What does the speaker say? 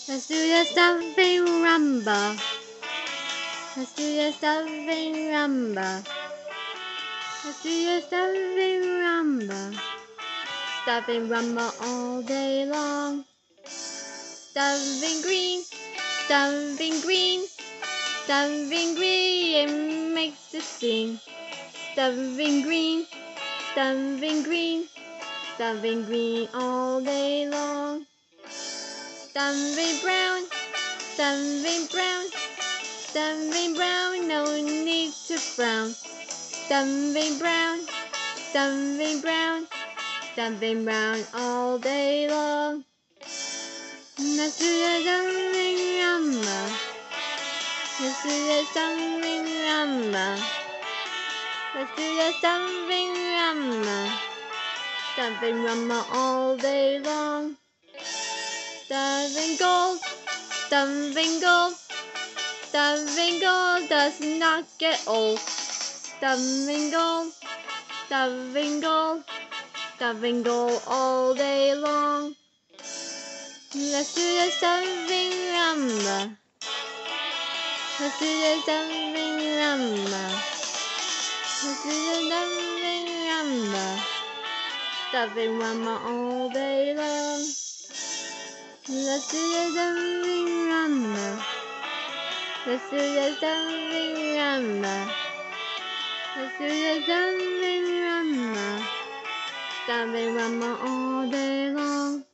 Let's do the stuffing rumba. Let's do the stuffing rumba. Let's do the stuffing rumba. Stuffing rumba all day long. Stuffing green, stuffing green, stuffing green makes us sing. Stuffing green, stuffing green, stuffing green all day long. Stuffing brown, stuffing brown, stuffing brown, no need to frown. Stuffing brown, stuffing brown, stuffing brown all day long. Let's do the stuffing rumba. Let's do the stuffing rumba. Let's do the stuffing rumba. Stuffing rumba all day long. Stuffing gold, stuffing gold, stuffing gold does not get old. Stuffing gold, stuffing gold, stuffing gold all day long. Let's do the stuffing rumba. Let's do the stuffing rumba. Let's do the stuffing rumba. Stuffing rumba all day long. Let's do the stuffing rumba. Let's do the stuffing rumba. Let's do the stuffing rumba. Stuffing rumba all day long.